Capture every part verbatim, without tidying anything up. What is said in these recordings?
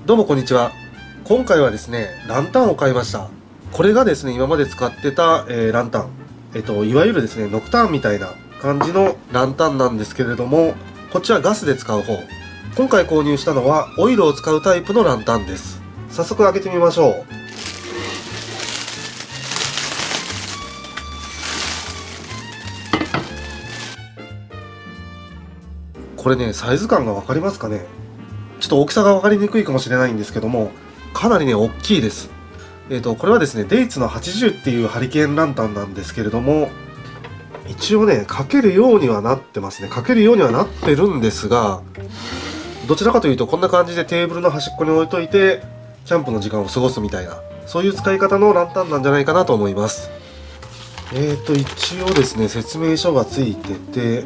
どうもこんにちは。今回はですね、ランタンを買いました。これがですね、今まで使ってた、えー、ランタン。えっと、いわゆるですね、ノクターンみたいな感じのランタンなんですけれども、こっちはガスで使う方。今回購入したのは、オイルを使うタイプのランタンです。早速開けてみましょう。これね、サイズ感が分かりますかね。ちょっと大きさが分かりにくいかもしれないんですけども、かなりね、大きいです。えっと、これはですね、デイツのはちじゅうっていうハリケーンランタンなんですけれども、一応ね、かけるようにはなってますね。かけるようにはなってるんですが、どちらかというとこんな感じでテーブルの端っこに置いといて、キャンプの時間を過ごすみたいな、そういう使い方のランタンなんじゃないかなと思います。えっと、一応ですね、説明書がついてて、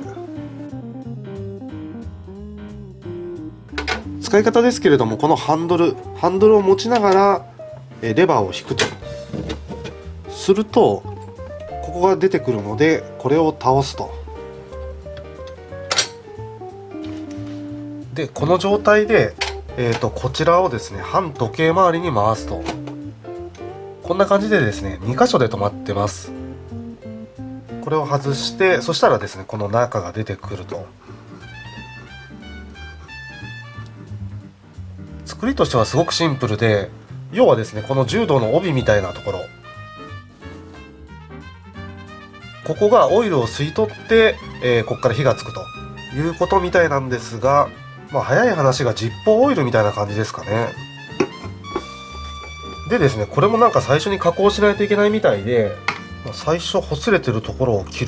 使い方ですけれども、このハンドルハンドルを持ちながらレバーを引くとすると、ここが出てくるので、これを倒すと。でこの状態で、えーとこちらをですね、反時計回りに回すと、こんな感じでですね、に箇所で止まってます。これを外して、そしたらですね、この中が出てくると。作りとしてはすごくシンプルで、要はですね、この柔道の帯みたいなところ、ここがオイルを吸い取って、えー、ここから火がつくということみたいなんですが、まあ、早い話がジッポーオイルみたいな感じですかね。でですね、これもなんか最初に加工しないといけないみたいで、最初ほつれてるところを切る。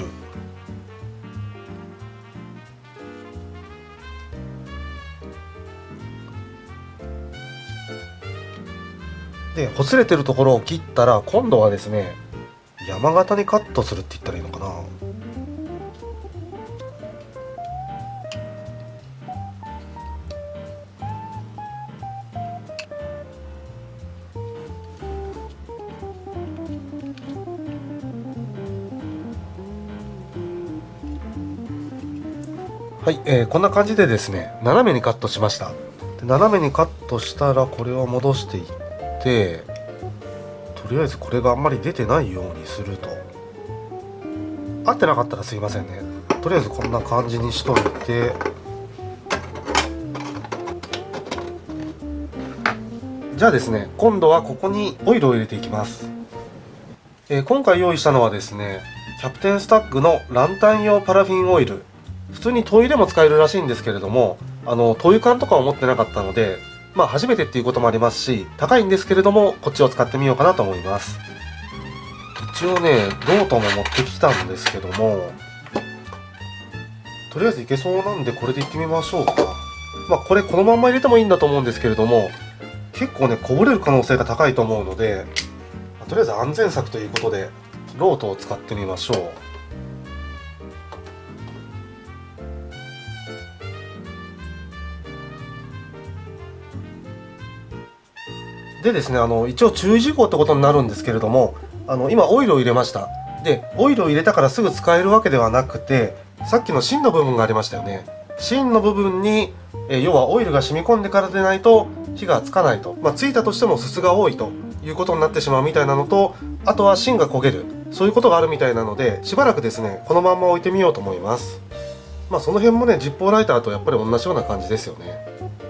でほつれてるところを切ったら、今度はですね、山形にカットするって言ったらいいのかな。はい、えー、こんな感じでですね、斜めにカットしました。で斜めにカットしたら、これを戻していって、とりあえずこれがあんまり出てないようにすると。合ってなかったらすいませんね。とりあえずこんな感じにしといて、じゃあですね、今度はここにオイルを入れていきます。えー、今回用意したのはですね、キャプテンスタッグのランタン用パラフィンオイル。普通に灯油でも使えるらしいんですけれども、あの灯油缶とかを持ってなかったので、まあ初めてっていうこともありますし、高いんですけれども、こっちを使ってみようかなと思います。一応ね、ノートも持ってきたんですけども、とりあえずいけそうなんで、これでいってみましょうか。まあこれこのまんま入れてもいいんだと思うんですけれども、結構ね、こぼれる可能性が高いと思うので、とりあえず安全策ということで、ロートを使ってみましょう。でですね、あの一応注意事項ってことになるんですけれども、あの今オイルを入れました。でオイルを入れたからすぐ使えるわけではなくて、さっきの芯の部分がありましたよね。芯の部分に、え要はオイルが染み込んでからでないと火がつかないと、まあ、ついたとしてもすすが多いということになってしまうみたいなのと、あとは芯が焦げる、そういうことがあるみたいなので、しばらくですね、このまんま置いてみようと思います。まあその辺もね、ジッポーライターとやっぱり同じような感じですよね。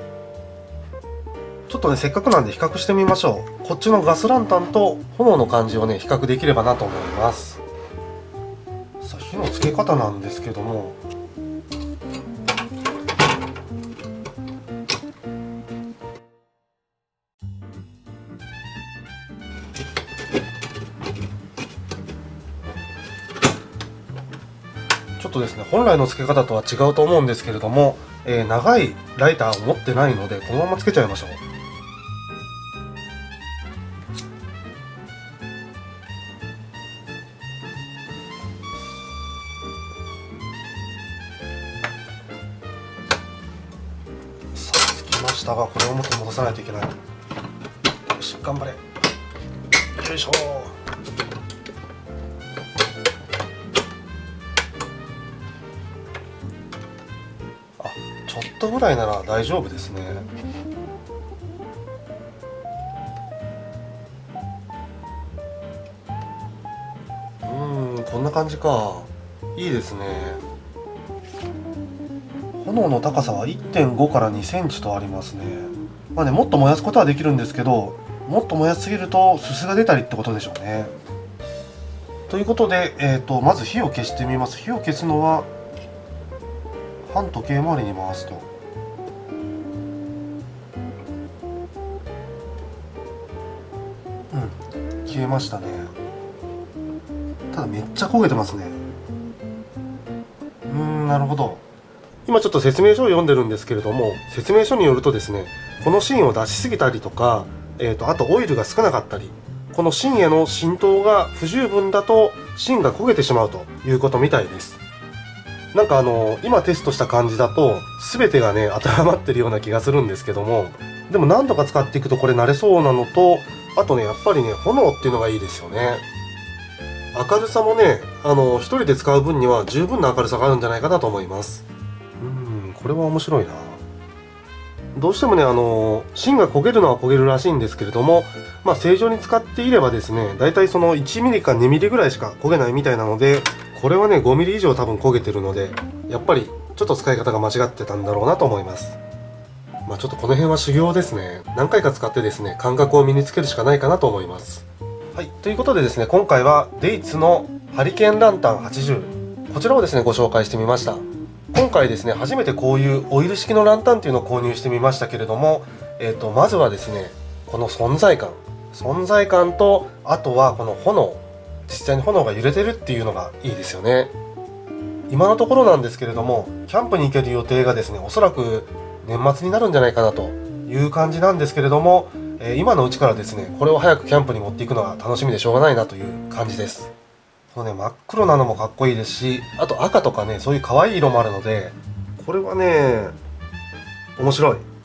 ちょっとね、せっかくなんで比較してみましょう。こっちのガスランタンと炎の感じをね、比較できればなと思います。さあ、火のつけ方なんですけども、ちょっとですね、本来のつけ方とは違うと思うんですけれども、えー、長いライターを持ってないので、このままつけちゃいましょう。さあ、つきましたが、これをもっと戻さないといけない。よし、頑張れ。よいしょ。ちょっとぐらいなら大丈夫ですね。 こんな感じか。いいですね。炎の高さは いってんご からにセンチとありますね。まあね、もっと燃やすことはできるんですけど、もっと燃やしすぎるとすすが出たりってことでしょうね。ということで、えーと、まず火を消してみます。火を消すのは反時計回りに回すと。うん、消えましたね。ただめっちゃ焦げてますね。うーん、なるほど。今ちょっと説明書を読んでるんですけれども、説明書によるとですね、この芯を出しすぎたりとか、えーと、あとオイルが少なかったり、この芯への浸透が不十分だと芯が焦げてしまうということみたいです。なんかあの今テストした感じだと全てがね当てはまってるような気がするんですけども、でも何度か使っていくとこれ慣れそうなのと、あとねやっぱりね炎っていうのがいいですよね。明るさもねあの一人で使う分には十分な明るさがあるんじゃないかなと思います。うん、これは面白いな。どうしてもねあの芯が焦げるのは焦げるらしいんですけれども、まあ正常に使っていればですね、だいたいそのいちミリかにミリぐらいしか焦げないみたいなので、これはねごミリ以上多分焦げてるので、やっぱりちょっと使い方が間違ってたんだろうなと思います。まあちょっとこの辺は修行ですね。何回か使ってですね感覚を身につけるしかないかなと思います。はい、ということでですね、今回はデイツのハリケーンランタンはちじゅう、こちらをですねご紹介してみました。今回ですね初めてこういうオイル式のランタンっていうのを購入してみましたけれども、えーとまずはですねこの存在感存在感と、あとはこの炎、実際に炎が揺れてるっていうのがいいですよね。今のところなんですけれども、キャンプに行ける予定がですねおそらく年末になるんじゃないかなという感じなんですけれども、えー今のうちからですねこれを早くキャンプに持っていくのが楽しみでしょうがないなという感じです。このね真っ黒なのもかっこいいですし、あと赤とかねそういう可愛い色もあるので、これはね面白い。